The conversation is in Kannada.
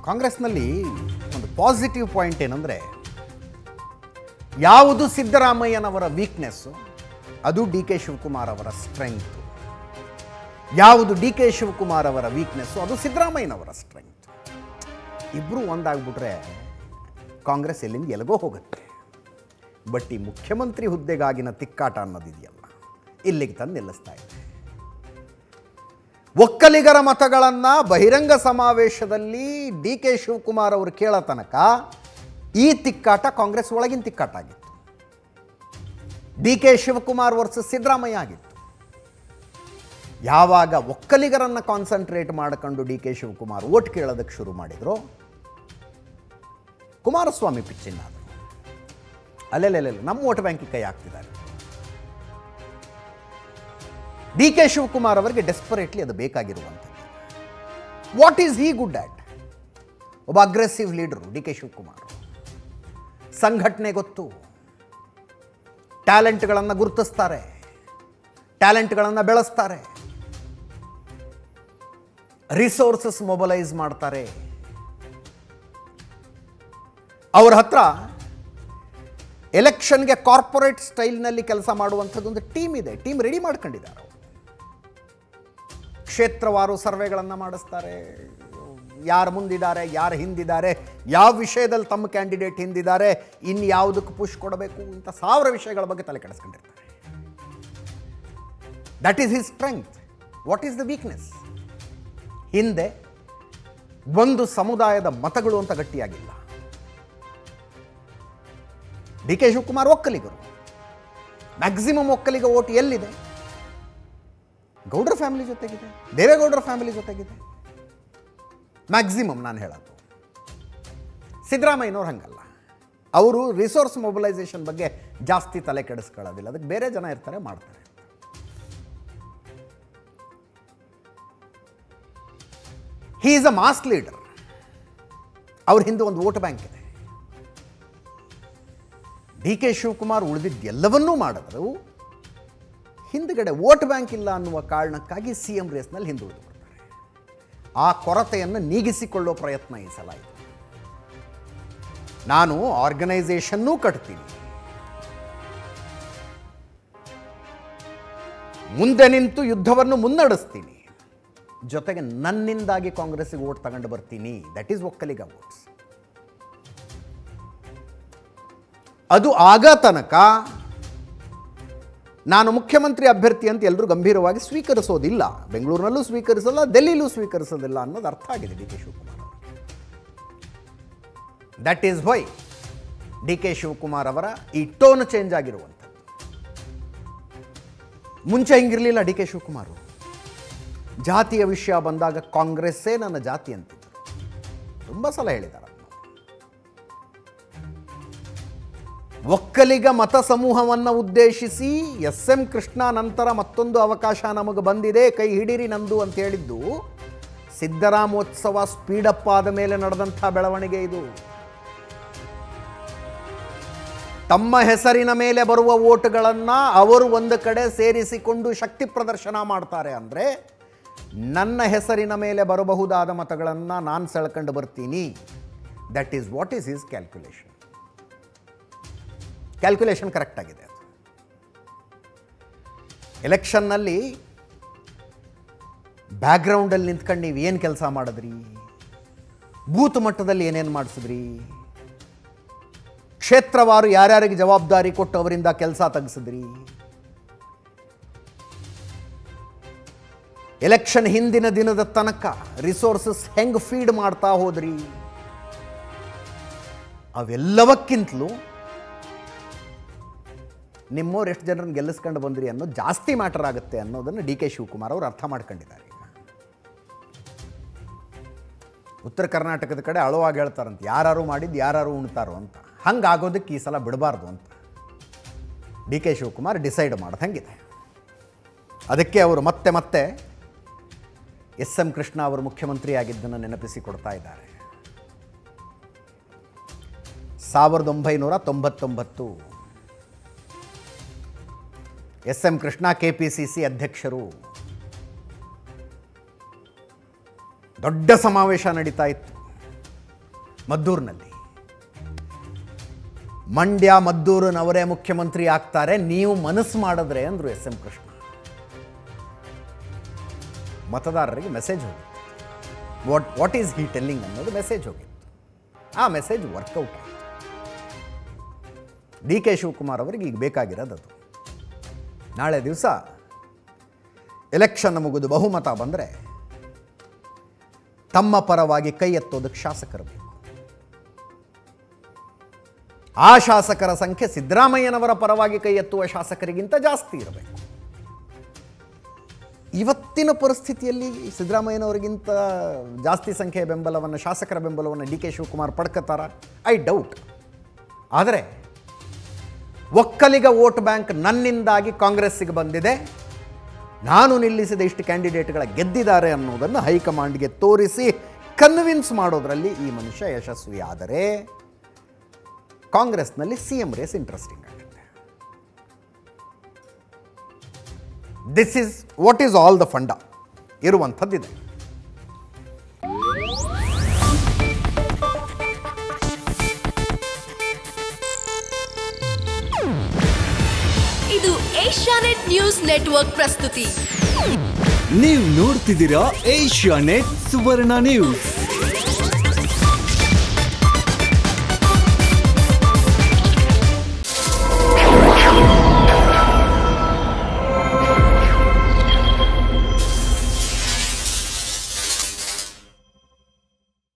ಕಾಂಗ್ರೆಸ್ನಲ್ಲಿ ಒಂದು ಪಾಸಿಟಿವ್ ಪಾಯಿಂಟ್ ಏನಂದರೆ, ಯಾವುದು ಸಿದ್ದರಾಮಯ್ಯನವರ ವೀಕ್ನೆಸ್ಸು ಅದು ಡಿ ಕೆ ಶಿವಕುಮಾರ್ ಅವರ ಸ್ಟ್ರೆಂಗ್ತು, ಯಾವುದು ಡಿ ಕೆ ಶಿವಕುಮಾರ್ ಅವರ ವೀಕ್ನೆಸ್ಸು ಅದು ಸಿದ್ದರಾಮಯ್ಯನವರ ಸ್ಟ್ರೆಂಗ್ತ್. ಇಬ್ಬರು ಒಂದಾಗ್ಬಿಟ್ರೆ ಕಾಂಗ್ರೆಸ್ ಎಲ್ಲಿಂದ ಎಲ್ಲಿಗೋ ಹೋಗುತ್ತೆ. ಬಟ್ ಈ ಮುಖ್ಯಮಂತ್ರಿ ಹುದ್ದೆಗಾಗಿನ ತಿಕ್ಕಾಟ ಅನ್ನೋದಿದೆಯಲ್ಲ, ಇಲ್ಲಿಗೆ ತಂದು ನಿಲ್ಲಿಸ್ತಾ ಇದೆ. ಒಕ್ಕಲಿಗರ ಮತಗಳನ್ನು ಬಹಿರಂಗ ಸಮಾವೇಶದಲ್ಲಿ ಡಿ ಕೆ ಶಿವಕುಮಾರ್ ಅವರು ಕೇಳೋ ತನಕ ಈ ತಿಕ್ಕಾಟ ಕಾಂಗ್ರೆಸ್ ಒಳಗಿನ ತಿಕ್ಕಾಟ ಆಗಿತ್ತು. D K Shivakumar versus Siddaramaiah ಆಗಿತ್ತು. ಯಾವಾಗ ಒಕ್ಕಲಿಗರನ್ನು ಕಾನ್ಸಂಟ್ರೇಟ್ ಮಾಡಿಕೊಂಡು ಡಿ ಕೆ ಶಿವಕುಮಾರ್ ಓಟ್ ಕೇಳೋದಕ್ಕೆ ಶುರು ಮಾಡಿದ್ರು, ಕುಮಾರಸ್ವಾಮಿ ಪಿಚ್ಚಿನಾದರು. ಅಲ್ಲೆಲ್ಲೆಲ್ಲ ನಮ್ಮ ವೋಟ್ ಬ್ಯಾಂಕಿಗೆ ಕೈ ಹಾಕ್ತಿದ್ದಾರೆ. ಡಿ ಕೆ ಶಿವಕುಮಾರ್ ಅವರಿಗೆ ಡೆಸ್ಪರೇಟ್ಲಿ ಅದು ಬೇಕಾಗಿರುವಂಥದ್ದು. What is he good at? ಒಬ್ಬ aggressive leader D K Shivakumar. ಸಂಘಟನೆ ಗೊತ್ತು, ಟ್ಯಾಲೆಂಟ್ಗಳನ್ನು ಗುರುತಿಸ್ತಾರೆ, ಟ್ಯಾಲೆಂಟ್ಗಳನ್ನು ಬೆಳೆಸ್ತಾರೆ, ರಿಸೋರ್ಸಸ್ ಮೊಬಲೈಸ್ ಮಾಡ್ತಾರೆ. ಅವರ ಹತ್ರ ಎಲೆಕ್ಷನ್ಗೆ ಕಾರ್ಪೊರೇಟ್ ಸ್ಟೈಲ್ನಲ್ಲಿ ಕೆಲಸ ಮಾಡುವಂಥದ್ದೊಂದು ಟೀಮ್ ಇದೆ. ಟೀಮ್ ರೆಡಿ ಮಾಡ್ಕೊಂಡಿದ್ದಾರೆ. ಕ್ಷೇತ್ರವಾರು ಸರ್ವೆಗಳನ್ನು ಮಾಡಿಸ್ತಾರೆ. ಯಾರು ಮುಂದಿದ್ದಾರೆ, ಯಾರು ಹಿಂದಿದ್ದಾರೆ, ಯಾವ ವಿಷಯದಲ್ಲಿ ತಮ್ಮ ಕ್ಯಾಂಡಿಡೇಟ್ ಹಿಂದಿದ್ದಾರೆ, ಇನ್ನು ಯಾವುದಕ್ಕೆ ಪುಷ್ ಕೊಡಬೇಕು ಅಂತ 1000 ವಿಷಯಗಳ ಬಗ್ಗೆ ತಲೆ ಕೆಡಿಸ್ಕೊಂಡಿರ್ತಾರೆ. That is his strength. What is the weakness? ಹಿಂದೆ ಒಂದು ಸಮುದಾಯದ ಮತಗಳು ಅಂತ ಗಟ್ಟಿಯಾಗಿಲ್ಲ. ಡಿ ಕೆ ಶಿವಕುಮಾರ್ ಒಕ್ಕಲಿಗರು. ಮ್ಯಾಕ್ಸಿಮಮ್ ಒಕ್ಕಲಿಗ ಓಟ್ ಎಲ್ಲಿದೆ? ಗೌಡ್ರ ಫ್ಯಾಮಿಲಿ ಜೊತೆಗಿದೆ, ದೇವೇಗೌಡರ ಫ್ಯಾಮಿಲಿ ಜೊತೆಗಿದೆ. ಮ್ಯಾಕ್ಸಿಮಮ್ ನಾನು ಹೇಳೋದು. ಸಿದ್ದರಾಮಯ್ಯನವ್ರು ಹಂಗಲ್ಲ. ಅವರು ರಿಸೋರ್ಸ್ ಮೊಬಿಲೈಸೇಷನ್ ಬಗ್ಗೆ ಜಾಸ್ತಿ ತಲೆ ಕೆಡಿಸ್ಕೊಳ್ಳೋದಿಲ್ಲ. ಅದಕ್ಕೆ ಬೇರೆ ಜನ ಇರ್ತಾರೆ, ಮಾಡ್ತಾರೆ. He is a mass leader. ಅವ್ರ ಹಿಂದೆ ಒಂದು ವೋಟ್ ಬ್ಯಾಂಕ್ ಇದೆ. ಡಿ ಕೆ ಶಿವಕುಮಾರ್ ಉಳಿದಿದ್ದೆಲ್ಲವನ್ನೂ ಮಾಡಿದ್ರು. ಹಿಂದುಗಡೆ ವೋಟ್ ಬ್ಯಾಂಕ್ ಇಲ್ಲ ಅನ್ನುವ ಕಾರಣಕ್ಕಾಗಿ ಸಿ ಎಂ ರೇಸ್ನಲ್ಲಿ ಹಿಂದುಳಿದು ಬಿಡ್ತಾರೆ. ಆ ಕೊರತೆಯನ್ನು ನೀಗಿಸಿಕೊಳ್ಳೋ ಪ್ರಯತ್ನ ಈ ಸಲ ಇದೆ. ನಾನು ಆರ್ಗನೈಸೇಷನ್ನೂ ಕಟ್ತೀನಿ, ಮುಂದೆ ನಿಂತು ಯುದ್ಧವನ್ನು ಮುನ್ನಡೆಸ್ತೀನಿ, ಜೊತೆಗೆ ನನ್ನಿಂದಾಗಿ ಕಾಂಗ್ರೆಸ್ಸಿಗೆ ವೋಟ್ ತಗೊಂಡು ಬರ್ತೀನಿ. ದಟ್ ಈಸ್ ಒಕ್ಕಲಿಗ ವೋಟ್ಸ್. ಅದು ಆಗ ತನಕ ನಾನು ಮುಖ್ಯಮಂತ್ರಿ ಅಭ್ಯರ್ಥಿ ಅಂತ ಎಲ್ಲರೂ ಗಂಭೀರವಾಗಿ ಸ್ವೀಕರಿಸೋದಿಲ್ಲ. ಬೆಂಗಳೂರಿನಲ್ಲೂ ಸ್ವೀಕರಿಸಲ್ಲ, ಡೆಲ್ಲಿಲೂ ಸ್ವೀಕರಿಸೋದಿಲ್ಲ ಅನ್ನೋದು ಅರ್ಥ ಆಗಿದೆ ಡಿ ಕೆ ಶಿವಕುಮಾರ್ ಅವರಿಗೆ. That is why D K Shivakumar ಅವರ ಈ ಟೋನ್ ಚೇಂಜ್ ಆಗಿರುವಂಥದ್ದು. ಮುಂಚೆ ಹಿಂಗಿರಲಿಲ್ಲ ಡಿ ಕೆ ಶಿವಕುಮಾರ್. ಜಾತಿಯ ವಿಷಯ ಬಂದಾಗ ಕಾಂಗ್ರೆಸ್ಸೇ ನನ್ನ ಜಾತಿ ಅಂತಿದ್ದರು. ತುಂಬ ಸಲ ಹೇಳಿದ್ದಾರೆ. ಒಕ್ಕಲಿಗ ಮತ ಸಮೂಹವನ್ನು ಉದ್ದೇಶಿಸಿ ಎಸ್ ಎಂ ಕೃಷ್ಣ ನಂತರ ಮತ್ತೊಂದು ಅವಕಾಶ ನಮಗೆ ಬಂದಿದೆ, ಕೈ ಹಿಡೀರಿ ನಂದು ಅಂತ ಹೇಳಿದ್ದು ಸಿದ್ದರಾಮೋತ್ಸವ ಸ್ಪೀಡಪ್ ಆದ ಮೇಲೆ ನಡೆದಂಥ ಬೆಳವಣಿಗೆ ಇದು. ತಮ್ಮ ಹೆಸರಿನ ಮೇಲೆ ಬರುವ ವೋಟ್ಗಳನ್ನು ಅವರು ಒಂದು ಕಡೆ ಸೇರಿಸಿಕೊಂಡು ಶಕ್ತಿ ಪ್ರದರ್ಶನ ಮಾಡ್ತಾರೆ. ಅಂದರೆ ನನ್ನ ಹೆಸರಿನ ಮೇಲೆ ಬರಬಹುದಾದ ಮತಗಳನ್ನು ನಾನು ಸೆಳ್ಕೊಂಡು ಬರ್ತೀನಿ. That is what is his calculation. Calculation correct ಆಗಿದೆ. ಅದು ಎಲೆಕ್ಷನ್ನಲ್ಲಿ ಬ್ಯಾಕ್ಗ್ರೌಂಡಲ್ಲಿ ನಿಂತ್ಕೊಂಡು ನೀವು ಏನು ಕೆಲಸ ಮಾಡಿದ್ರಿ, ಬೂತ್ ಮಟ್ಟದಲ್ಲಿ ಏನೇನು ಮಾಡಿಸಿದ್ರಿ, ಕ್ಷೇತ್ರವಾರು ಯಾರ್ಯಾರಿಗೆ ಜವಾಬ್ದಾರಿ ಕೊಟ್ಟು ಅವರಿಂದ ಕೆಲಸ ತೆಗೆಸಿದ್ರಿ, ಎಲೆಕ್ಷನ್ ಹಿಂದಿನ ದಿನದ ತನಕ ರಿಸೋರ್ಸಸ್ ಹೆಂಗೆ ಫೀಡ್ ಮಾಡ್ತಾ ಹೋದ್ರಿ, ಅವೆಲ್ಲವಕ್ಕಿಂತಲೂ ನಿಮ್ಮವ್ರು ಎಷ್ಟು ಜನರನ್ನು ಗೆಲ್ಲಿಸ್ಕೊಂಡು ಬಂದ್ರಿ ಅನ್ನೋದು ಜಾಸ್ತಿ ಮ್ಯಾಟರ್ ಆಗುತ್ತೆ ಅನ್ನೋದನ್ನು ಡಿ ಕೆ ಶಿವಕುಮಾರ್ ಅವರು ಅರ್ಥ ಮಾಡ್ಕೊಂಡಿದ್ದಾರೆ. ಉತ್ತರ ಕರ್ನಾಟಕದ ಕಡೆ ಅಳುವಾಗಿ ಹೇಳ್ತಾರಂತೆ, ಯಾರು ಮಾಡಿದ್ದು ಯಾರು ಉಣ್ತಾರೋ ಅಂತ. ಹಂಗಾಗೋದಕ್ಕೆ ಈ ಸಲ ಬಿಡಬಾರ್ದು ಅಂತ ಡಿ ಕೆ ಶಿವಕುಮಾರ್ ಡಿಸೈಡ್ ಮಾಡೋದಂಗಿದೆ. ಅದಕ್ಕೆ ಅವರು ಮತ್ತೆ ಮತ್ತೆ ಎಸ್ ಎಂ ಕೃಷ್ಣ ಅವರು ಮುಖ್ಯಮಂತ್ರಿ ಆಗಿದ್ದನ್ನು ನೆನಪಿಸಿಕೊಡ್ತಾ ಇದ್ದಾರೆ. 1999 ಎಸ್ ಎಂ ಕೃಷ್ಣ KPCC ಅಧ್ಯಕ್ಷರು. ದೊಡ್ಡ ಸಮಾವೇಶ ನಡೀತಾ ಇತ್ತು. ಮದ್ದೂರಿನಲ್ಲಿ. ಮಂಡ್ಯ ಮದ್ದೂರಿನವರೇ ಮುಖ್ಯಮಂತ್ರಿ ಆಗ್ತಾರೆ ನೀವು ಮನಸ್ಸು ಮಾಡಿದ್ರೆ ಅಂದರು ಎಸ್ ಎಂ ಕೃಷ್ಣ. ಮತದಾರರಿಗೆ ಮೆಸೇಜ್ ಹೋಗಿತ್ತು. ವಾಟ್ ಈಸ್ ಹಿ ಟೆಲ್ಲಿಂಗ್ ಅನ್ನೋದು ಮೆಸೇಜ್ ಹೋಗಿತ್ತು. ಆ ಮೆಸೇಜ್ ವರ್ಕೌಟ್ ಆಯಿತು. ಡಿ ಕೆ ಶಿವಕುಮಾರ್ ಅವರಿಗೆ ಈಗ ಬೇಕಾಗಿರೋದು ಅದು. ನಾಳೆ ದಿವಸ ಎಲೆಕ್ಷನ್ ಮುಗಿದು ಬಹುಮತ ಬಂದರೆ ತಮ್ಮ ಪರವಾಗಿ ಕೈ ಎತ್ತೋದಕ್ಕೆ ಶಾಸಕರು ಬೇಕು. ಆ ಶಾಸಕರ ಸಂಖ್ಯೆ ಸಿದ್ದರಾಮಯ್ಯನವರ ಪರವಾಗಿ ಕೈ ಎತ್ತುವ ಶಾಸಕರಿಗಿಂತ ಜಾಸ್ತಿ ಇರಬೇಕು. ಇವತ್ತಿನ ಪರಿಸ್ಥಿತಿಯಲ್ಲಿ ಸಿದ್ದರಾಮಯ್ಯನವರಿಗಿಂತ ಜಾಸ್ತಿ ಸಂಖ್ಯೆಯ ಬೆಂಬಲವನ್ನು, ಶಾಸಕರ ಬೆಂಬಲವನ್ನು ಡಿ ಕೆ ಶಿವಕುಮಾರ್ ಪಡ್ಕೋತಾರ? I doubt. ಆದರೆ ಒಕ್ಕಲಿಗ ವೋಟ್ ಬ್ಯಾಂಕ್ ನನ್ನಿಂದಾಗಿ ಕಾಂಗ್ರೆಸ್ಸಿಗೆ ಬಂದಿದೆ, ನಾನು ನಿಲ್ಲಿಸಿದ ಇಷ್ಟು ಕ್ಯಾಂಡಿಡೇಟ್ಗಳ ಗೆದ್ದಿದ್ದಾರೆ ಅನ್ನೋದನ್ನು ಹೈಕಮಾಂಡ್ಗೆ ತೋರಿಸಿ ಕನ್ವಿನ್ಸ್ ಮಾಡೋದರಲ್ಲಿ ಈ ಮನುಷ್ಯ ಯಶಸ್ವಿ ಆದರೆ ಕಾಂಗ್ರೆಸ್ನಲ್ಲಿ ಸಿಎಂ ರೇಸ್ ಇಂಟ್ರೆಸ್ಟಿಂಗ್ ಆಗುತ್ತೆ. This is what is all the fund ಇರುವಂಥದ್ದಿದೆ. ಇದು ಏಷ್ಯಾನೆಟ್ ನ್ಯೂಸ್ ನೆಟ್ವರ್ಕ್ ಪ್ರಸ್ತುತಿ. ನೀವು ನೋಡ್ತಿದ್ದೀರಾ ಏಷ್ಯಾನೆಟ್ ಸುವರ್ಣ ನ್ಯೂಸ್.